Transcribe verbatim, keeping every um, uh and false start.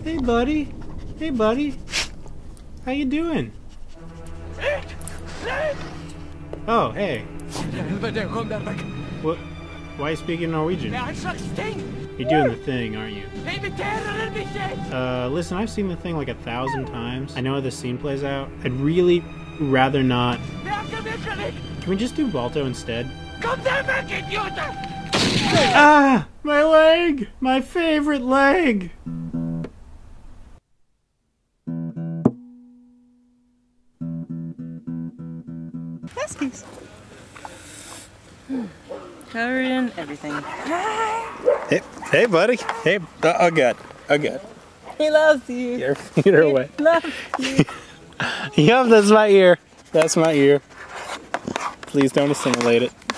Hey, buddy. Hey, buddy. How you doing? Oh, hey. What? Why are you speaking Norwegian? You're doing the thing, aren't you? Uh, listen, I've seen the thing like a thousand times. I know how this scene plays out. I'd really rather not. Can we just do Balto instead? Ah! My leg! My favorite leg! Huskies. Hmm. Covered in everything. Hey, hey, buddy. Hey, uh, oh, God. Oh, God. He loves you. Your feet are wet. He loves you. Yup, that's my ear. That's my ear. Please don't assimilate it.